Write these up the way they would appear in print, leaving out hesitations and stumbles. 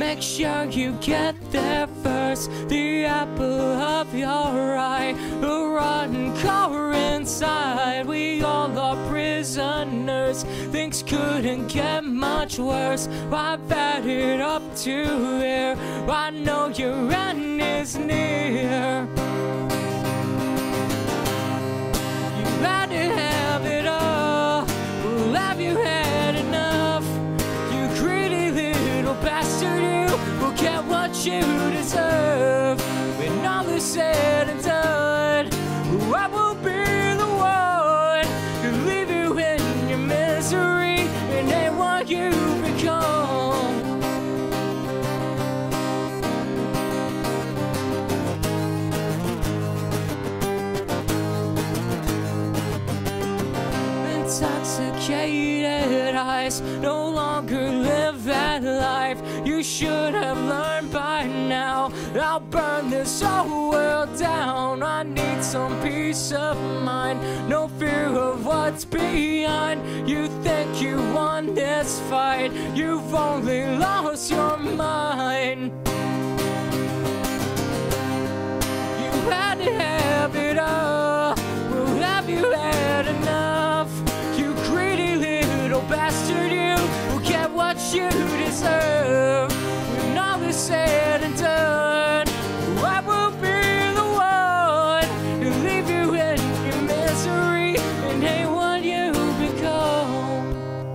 make sure you get there first. The apple of your eye, a rotten core inside. We all are prisoners, things couldn't get much worse. I've had it up to here, I know your end is near. You had to have it all, well, have you had enough? You greedy little bastard, you will get what you deserve. When all is said and done, I will be the one to leave you in your misery and ain't what you become. Intoxicated eyes no longer live that life. You should have learned by now. I'll burn this whole world down. I need some peace of mind, no fear of what's behind. You think you won this fight, you've only lost your mind. You had to have it all, well, have you had enough? You greedy little bastard, you will get what you deserve. When all is said and done, I will be the one to leave you in your misery and hate what you become.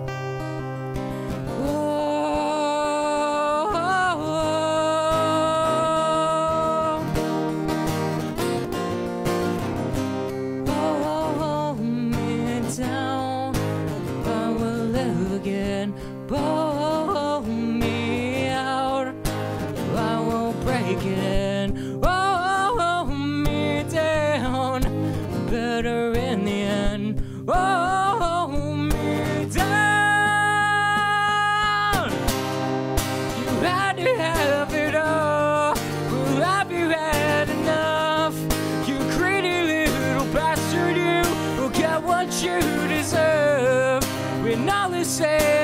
Hold me down, I will live again. Pull me out, I won't break it in. Hold me down, better in the end. Hold me down. You had to have it all, well, have you had enough? You greedy little bastard, you will get what you deserve. When all is said